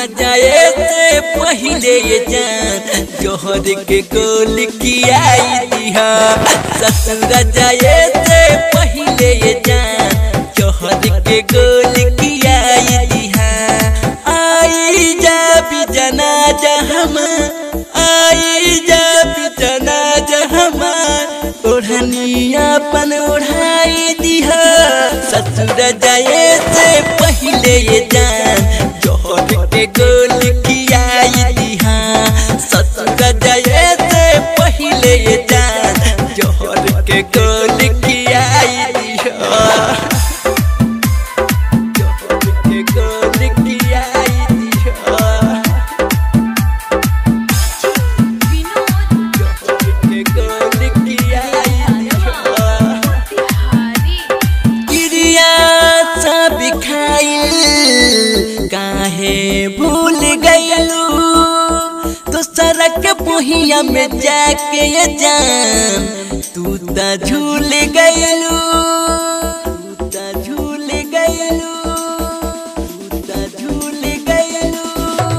जाए से पहले ये जान जोहर के गोल खियाई दिहा। ससुर जाए से पहले ये जान जोहर के गोल खियाई दिहा। आई जा भी जनाजा हम, आई जा भी जनाजा हमार, ओढ़निया पन ओढ़ाई दिहा। ससुर जाए से पहले ये जान जोहर के गोल खियाई दिहा। ससुर जाए से पहले ये जान जोहर के गोल खियाई दिहा। भूल गयलू तो सड़क पुहिया में जाके ये जान तू ता झूल गयलू, तू ता झूल गयलू, तू ता झूल गयलू।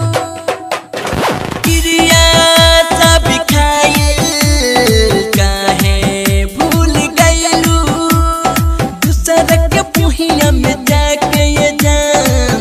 क्रिया सब खाइल काहे भूल गयलू तो सड़क पुहिया में जाके ये जान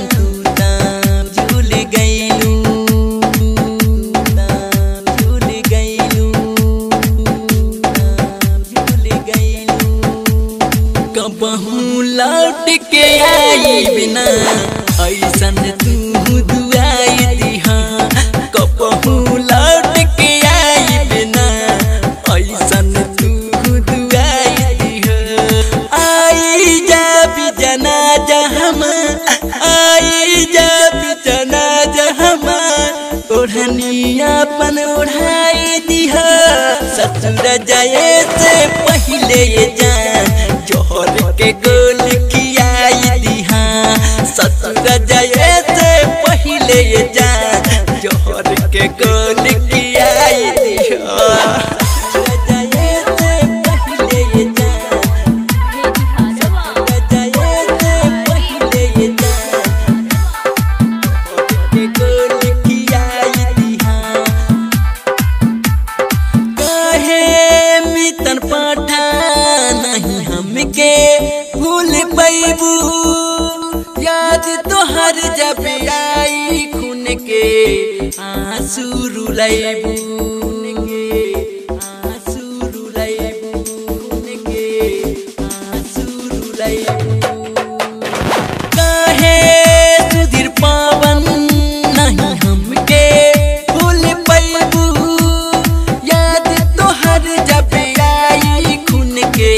बहु लौट के आई बिना ऐसन तू दुआई दिहा। कबहू लौट के आई बिना ऐसन तू दुआई दिहा। आई जा भी जनाजा हम, आई जा भी जनाजा हमार, ओढ़निया पन ओढ़ाई दिहा। ससुर जाए से पहले ये जान जोहर के गोल खियाई दिहा। ससुर जाए से पहले ये जान जोहर के गोल खियाई दिहा। भूल पैबू याद तोहर जब आई खून के आंसू रुलाइबू, आंसू रुलाइबू, खून के आंसू रुलाइबू। काहे सुधीर पावन नहीं हमके भूल पैबू याद तोहर जब आई खून के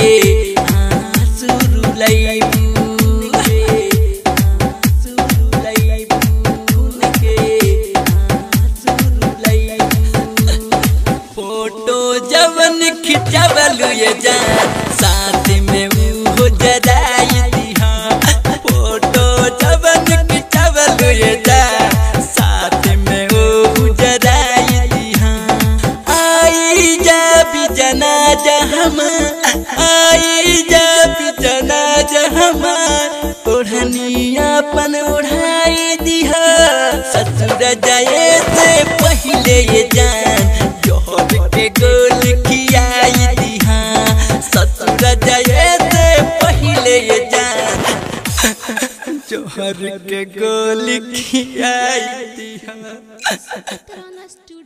खिंचावलू ये जान साथ में वो जराई दिहा। फोटो जवन खिंचावलू ये जान साथ में वो जराई दिहा। आई जा भी जनाजा हम, आई जा भी जनाजा हमार, ओढ़निया पन ओढ़ाई दिहा। ससुर जाए से पहले ये जान जोहर के गोल खियाई दिहा। ससुर जाए से पहले ये जान जोहर के गोल खियाई दिहा।